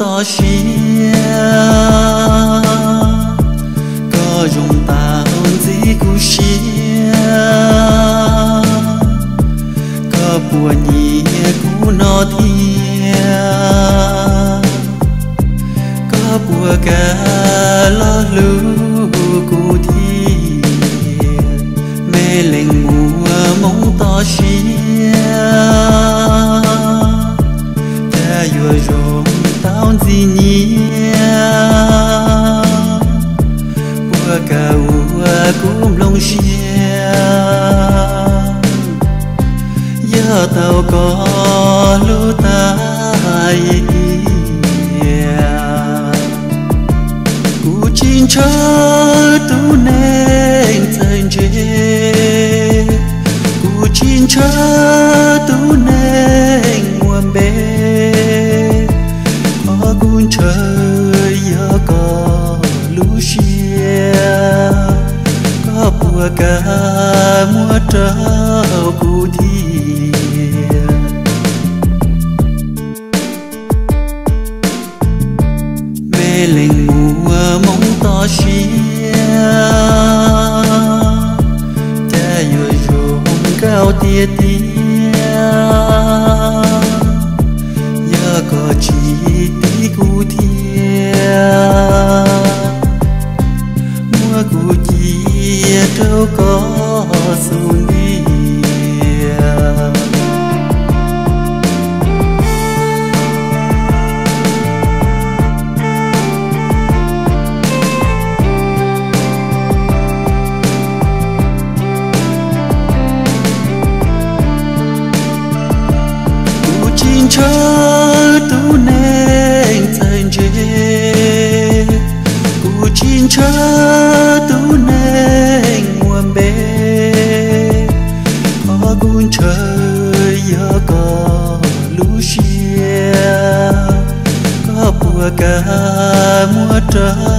to xia có dùng ta hôn gì cú xia có bùa nhì cú nó thia có bùa cả lo lú cú thi mê lệnh mùa mong to xia ta vừa rộn tao gì nhia bùa cả bùa cũng lòng xia giờ tao có lũ tai cú chín chớ tu nên thành chê cú chín chớ tu nên nguồn bê có cuốn trời giờ có lũ xia có bùa cả mua trâu cú thi mê lệnh mùa mong to xia ta vừa rộn cao tia tia giờ có chỉ tí cú thia mua cú chia trâu có xuống đi chớ tu nên thành chê cú chín chớ tu nên nguồn bê có cuốn trời giờ có lũ xia có bùa cả mua trâu